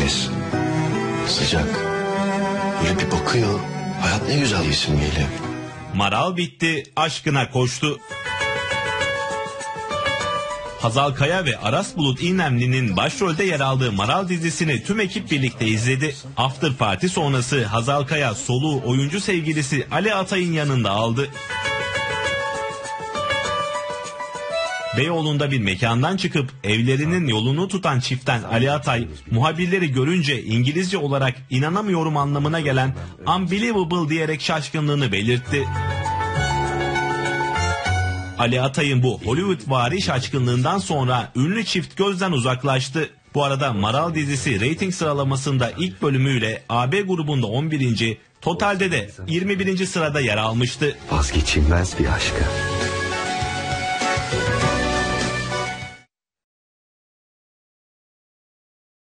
temiz, sıcak. Böyle bir bakıyor, hayat ne güzel resim geliyor. Maral bitti, aşkına koştu. Hazal Kaya ve Aras Bulut İynemli'nin başrolde yer aldığı Maral dizisini tüm ekip birlikte izledi. After Party sonrası Hazal Kaya soluğu oyuncu sevgilisi Ali Atay'ın yanında aldı. Beyoğlu'nda bir mekandan çıkıp evlerinin yolunu tutan çiftten Ali Atay, muhabirleri görünce İngilizce olarak inanamıyorum anlamına gelen unbelievable diyerek şaşkınlığını belirtti. Ali Atay'ın bu Hollywood-vari şaşkınlığından sonra ünlü çift gözden uzaklaştı. Bu arada Maral dizisi reyting sıralamasında ilk bölümüyle AB grubunda 11. totalde de 21. sırada yer almıştı. Vazgeçilmez bir aşka.